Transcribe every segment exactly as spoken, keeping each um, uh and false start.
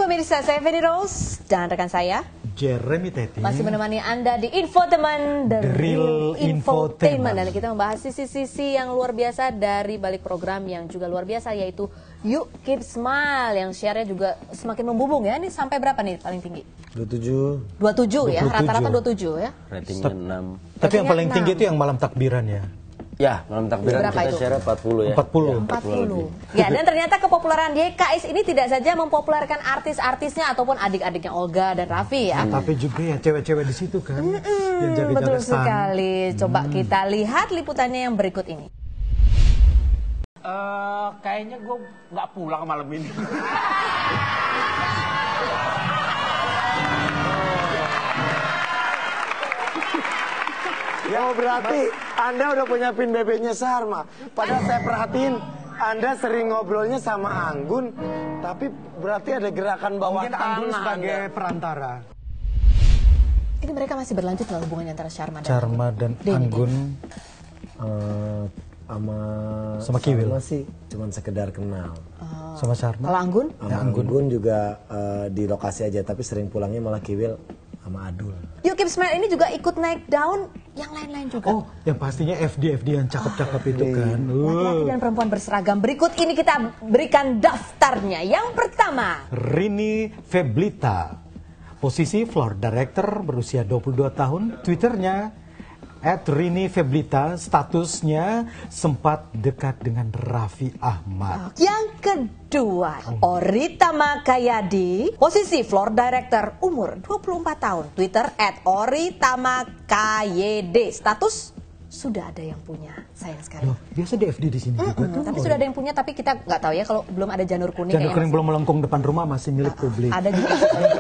pemirsa, saya Feni Rose dan rekan saya Jeremy Teti masih menemani Anda di Infotainment, The, The Real Infotainment. Dan kita membahas sisi-sisi yang luar biasa dari balik program yang juga luar biasa, yaitu You Keep Smile, yang share-nya juga semakin membumbung ya. Ini sampai berapa nih paling tinggi? dua puluh tujuh. dua puluh tujuh ya, rata-rata dua puluh tujuh ya. Ratingnya enam. Tapi yang paling tinggi itu yang malam takbiran ya. Ya, malam takbiran Berapa kita itu? share empat puluh ya. empat puluh. empat puluh. Ya, dan ternyata kepopularan Y K S ini tidak saja mempopulerkan artis-artisnya ataupun adik-adiknya Olga dan Raffi ya. Hmm. Tapi juga ya cewek-cewek di situ kan. Mm-mm, yang jaga-jaga betul stand. sekali. Coba Hmm. kita lihat liputannya yang berikut ini. Uh, kayaknya gue nggak pulang malam ini. Ya, oh, berarti Anda udah punya pin B B-nya Sarma. Padahal saya perhatiin Anda sering ngobrolnya sama Anggun, tapi berarti ada gerakan bawah Mungkin tangan Anggun sebagai Anda. perantara. Ini mereka masih berlanjut loh hubungannya antara Sharma dan Sharma dan Denny. Anggun Eh, sama Sama Kiwil. Sarma sih cuman sekedar kenal. sama Sharma. Kalau Anggun? Sama Anggun juga eh, di lokasi aja, tapi sering pulangnya malah Kiwil sama Adul. You Keep Smile ini juga ikut naik daun yang lain-lain juga. Oh, yang pastinya F D F D yang cakep-cakep itu kan. Laki-laki Uh. dan perempuan berseragam. Berikut ini kita berikan daftarnya. Yang pertama, Rini Feblita, posisi floor director, berusia dua puluh dua tahun. Twitternya at Rini Feblita, statusnya sempat dekat dengan Raffi Ahmad. yang kedua, Orita Makayadi, posisi floor director, umur dua puluh empat tahun. Twitter at Orita Makayede, status sudah ada yang punya. Sayang sekali. Loh, biasa di F D di sini juga tuh. Tapi sudah ada yang punya, tapi kita nggak tahu ya kalau belum ada janur kuning. Janur kayaknya kuning masih- belum melengkung depan rumah, masih milik publik. Ada juga.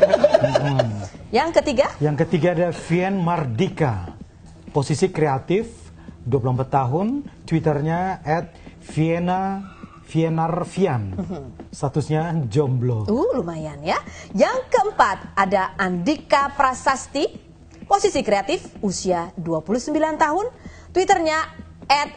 Yang ketiga, Yang ketiga ada Vien Mardika, posisi kreatif, dua puluh empat tahun, Twitternya at Viena Vienarvian, statusnya jomblo. uh lumayan ya. Yang keempat ada Andika Prasasti, posisi kreatif, usia dua puluh sembilan tahun, Twitternya at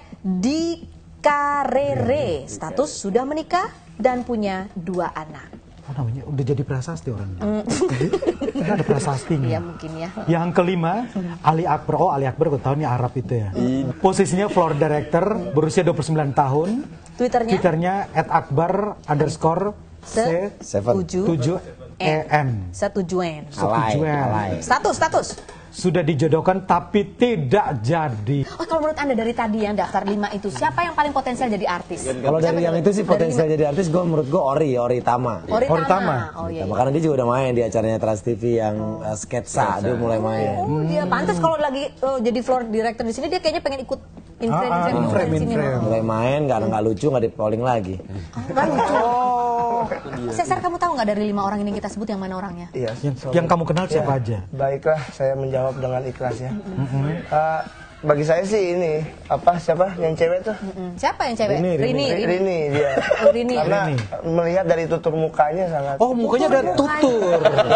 Dikarere, status sudah menikah dan punya dua anak. Oh, namanya udah jadi prasasti orangnya. Kan ada prasastinya. Ya mungkin ya. Yang kelima, Ali Akbar. Oh, Ali Akbar gue tahu nih Arab itu ya. Posisinya floor director, berusia dua puluh sembilan tahun. Twitternya, Twitternya at Akbar underscore C tujuh E N. Setujuan. Setujuan. Status, status. Sudah dijodohkan tapi tidak jadi. Oh, kalau menurut Anda dari tadi yang daftar lima itu, siapa yang paling potensial jadi artis? Kalau dari yang itu sih potensial jadi artis, gue menurut gue Ori, Ori Tama. Ori Ori Tama. Tama. Oh iya. Makanya dia juga udah main di acaranya Trans T V yang uh, sketsa, dia mulai main. Oh, dia pantas kalau lagi oh, jadi floor director di sini, dia kayaknya pengen ikut Ah, ah, inframe inframe, di sini. inframe. Mulai main, nggak nggak lucu, nggak di polling lagi. Enggak lucu. Oh. Cesar, kamu tahu nggak dari lima orang ini yang kita sebut yang mana orangnya? Iya. Yang, yang kamu kenal siapa aja? Baiklah, saya menjawab dengan ikhlas ya. Uh, bagi saya sih ini apa siapa yang cewek tuh? Hmm, siapa yang cewek? Rini, Rini. Rini, Rini dia. Oh, Rini. Karena Rini. melihat dari tutur mukanya sangat. Oh, mukanya ada tutur.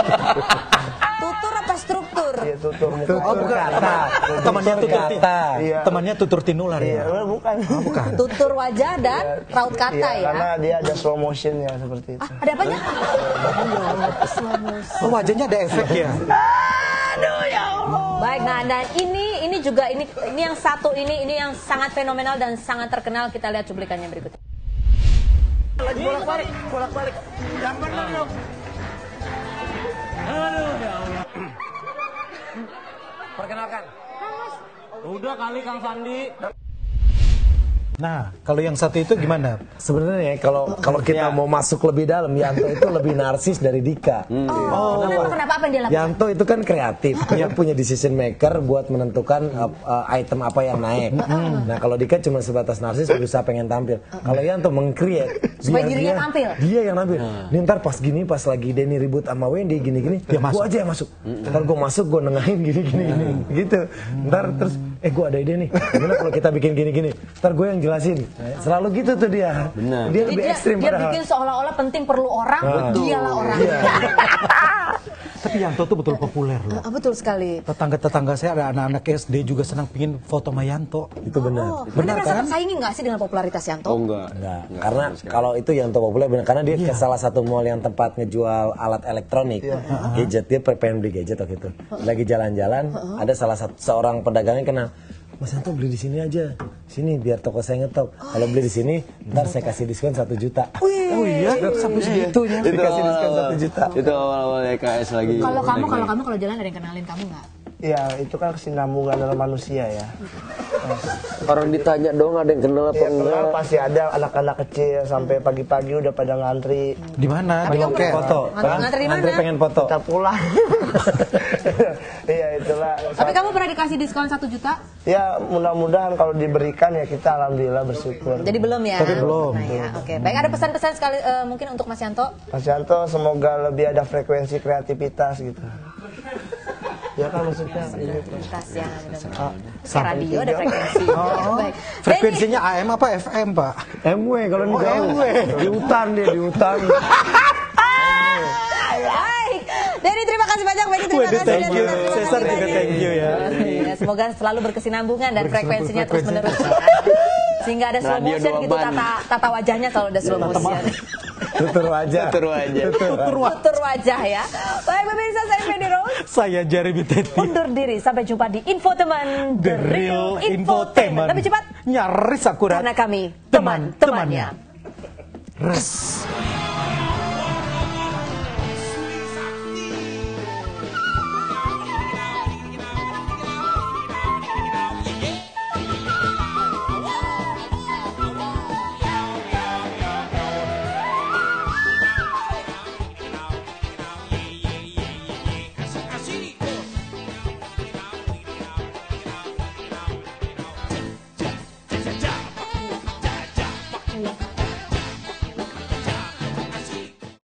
Tutur apa struktur? Iya, tutur muka. Oh, bukan. Temannya tutur ti- Kata. Iya. Temannya tutur tinular Iya, ya. bukan. Bukan. Tutur wajah dan raut kata Iya, ya. karena dia ada slow motionnya seperti itu. Ah, ada apanya? Slow motion. Oh, wajahnya ada efek ya. Baik, nah dan ini ini juga ini ini yang satu ini ini yang sangat fenomenal dan sangat terkenal. Kita lihat cuplikannya berikut. Lagi bolak-balik, bolak-balik. Jangan bener dong. Perkenalkan. Udah kali Kang Sandi. Nah, kalau yang satu itu gimana? Sebenarnya kalau kalau kita mau masuk lebih dalam, Yanto itu lebih narsis dari Dika. Oh, kenapa kenapa apa yang dia lakukan? Yanto itu kan kreatif, dia punya decision maker buat menentukan uh, uh, item apa yang naik. Nah kalau Dika cuma sebatas narsis, berusaha pengen tampil. Kalau Yanto meng-create Supaya biar dirinya dia, tampil. Dia yang nampil. Nih, ntar pas gini, pas lagi Denny ribut sama Wendy gini-gini, Dia masuk. gua aja yang masuk. Ntar gua masuk, gua nengahin gini-gini gini, gitu. Ntar terus, eh gua ada ide nih. Gimana kalau kita bikin gini-gini? Ntar gue yang jelasin. Selalu gitu tuh dia. Benar. Dia Jadi lebih dia, ekstrim dia padahal. bikin seolah-olah penting perlu orang, dialah orang. Iya. Tapi Yanto tuh betul populer loh. Ah, betul sekali. Tetangga-tetangga saya ada anak-anak S D juga senang pingin foto sama Yanto. Itu benar. Oh, Benar Anda merasa kan? tersaingi nggak sih dengan popularitas Yanto? Oh enggak. Enggak, karena kalau itu yang top populer benar karena dia ke salah satu mall yang tempat ngejual alat elektronik, gadget, dia pengen beli gadget waktu itu. Lagi jalan-jalan, ada salah satu seorang pedagang yang kenal, Mas Yanto beli di sini aja, sini biar toko saya ngetop. Kalau beli di sini, ntar saya kasih diskon satu juta. Oh iya, sampai segitunya. Itu Dikasih diskon awal-awal- satu juta. Itu awal-awal E K S lagi. Kalau kamu, kalau kamu kalau jalan ada yang kenalin kamu nggak? Ya itu kan kesinambungan dalam manusia ya. Orang ditanya dong ada yang kenal apa Ya kenal enggak? pasti ada anak-anak kecil sampai pagi-pagi udah pada ngantri. Di mana? Di kamu loket. Foto, Ngantri- ngantri di Ngantri mana? pengen foto. Kita pulang. Iya itulah. Tapi kamu pernah dikasih diskon satu juta? Ya mudah-mudahan kalau diberikan ya kita alhamdulillah bersyukur. Jadi belum ya? Tapi belum. Nah, ya, oke. Baik, ada pesan-pesan sekali eh, mungkin untuk Mas Yanto? Mas Yanto semoga lebih ada frekuensi kreativitas gitu. Ya kan maksudnya. Kreativitas ya. Kayak radio ada frekuensi. Oh, Baik. frekuensinya A M apa F M, Pak? M W kalau di M W. di hutan dia di hutan. Baik. Jadi terima kasih banyak, Benny. Terima Waduh, kasih. thank dan you. terima kasih Cesar juga banyak. thank you ya. Iya, semoga selalu berkesinambungan dan frekuensinya terus menerus. Sehingga ada slow Radio motion dua gitu ban. tata, tata wajahnya kalau ada slow motion. Tutur wajah. Tutur aja. Tutur wajah ya. Baik pemirsa, saya Benny Rose. Saya Jeremy Teti. Undur diri. Sampai jumpa di Infoteman. The Real Infotainment. Lebih cepat. Nyaris akurat. Karena kami Teman-temannya. teman-temannya. Res.